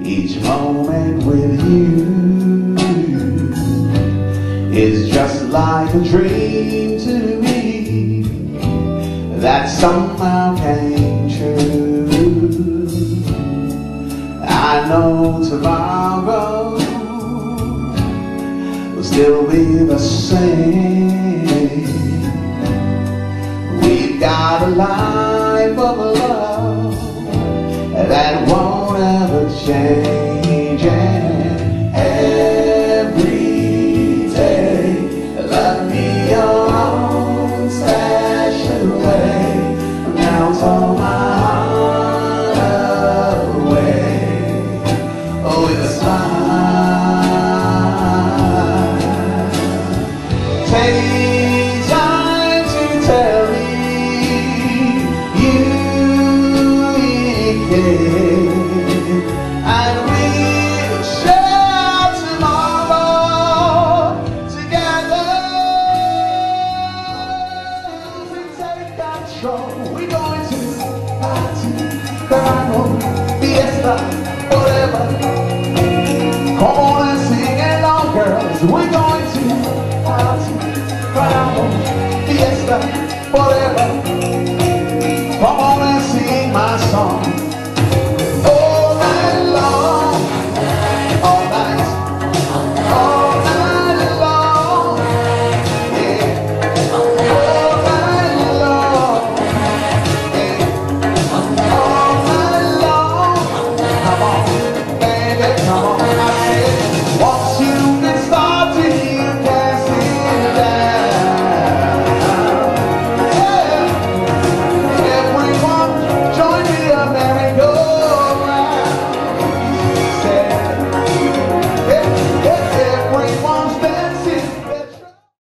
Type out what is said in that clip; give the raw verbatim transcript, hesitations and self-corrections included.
Each moment with you is just like a dream to me that somehow came true. I know tomorrow will still be the same. We've got a life of love that won't ever change, and every day love me your own special way. Melt all my heart away, oh, with a smile. Take time to tell me you care, and we'll share tomorrow together. We take control. We're going to party, carnival, fiesta, whatever. Come on and sing along, girls. We're going to party, carnival, fiesta, whatever. Come on and sing my song.